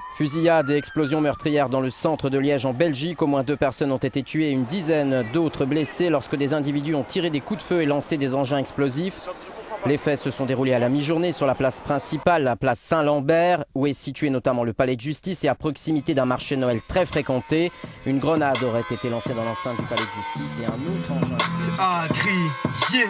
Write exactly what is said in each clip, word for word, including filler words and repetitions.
Fusillade et explosion meurtrière dans le centre de Liège en Belgique. Au moins deux personnes ont été tuées et une dizaine d'autres blessées lorsque des individus ont tiré des coups de feu et lancé des engins explosifs. Les faits se sont déroulés à la mi-journée sur la place principale, la place Saint-Lambert, où est situé notamment le palais de justice et à proximité d'un marché de Noël très fréquenté. Une grenade aurait été lancée dans l'enceinte du palais de justice et un autre engin... C'est agri, yeah.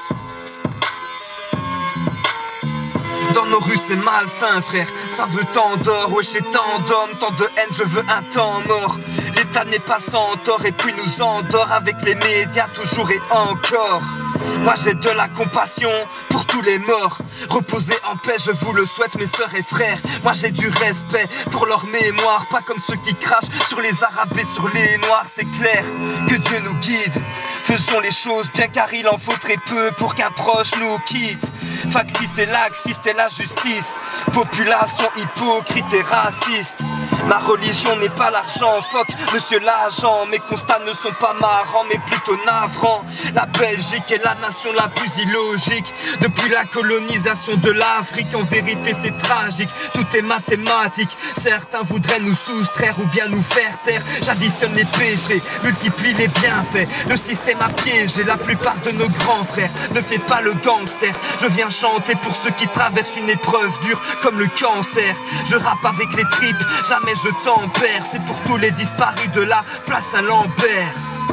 Dans nos rues c'est malsain frère, ça veut tant d'or, wesh j'ai tant d'hommes, tant de haine, je veux un temps mort. L'État n'est pas sans tort et puis nous endort avec les médias toujours et encore. Moi j'ai de la compassion pour tous les morts, reposez en paix je vous le souhaite mes sœurs et frères. Moi j'ai du respect pour leur mémoire, pas comme ceux qui crachent sur les arabes et sur les noirs. C'est clair que Dieu nous guide, faisons les choses bien car il en faut très peu pour qu'un proche nous quitte. Factice et laxiste et la justice, population hypocrite et raciste. Ma religion n'est pas l'argent, fuck monsieur l'agent. Mes constats ne sont pas marrants mais plutôt navrants. La Belgique est la nation la plus illogique depuis la colonisation de l'Afrique. En vérité c'est tragique, tout est mathématique. Certains voudraient nous soustraire ou bien nous faire taire. J'additionne les péchés, multiplie les bienfaits. Le système a piégé la plupart de nos grands frères. Ne fais pas le gangster, je viens chanter pour ceux qui traversent une épreuve dure comme le cancer. Je rappe avec les tripes, jamais je tempère. C'est pour tous les disparus de la place Saint-Lambert.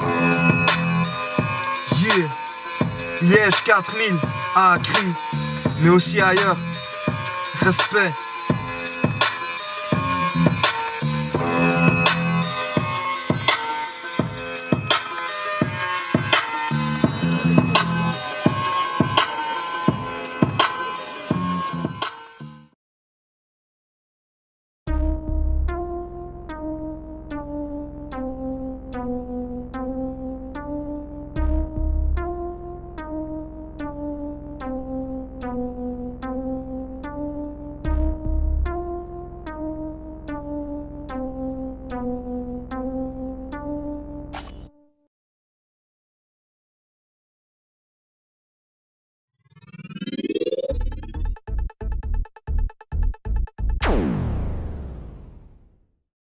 Yeah. Liège quatre mille, à Cri, mais aussi ailleurs. Respect.